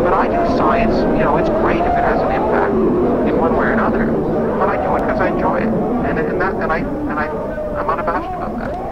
But I do science, you know, it's great if it has an impact in one way or another. But I do it because I enjoy it. I'm unabashed about that.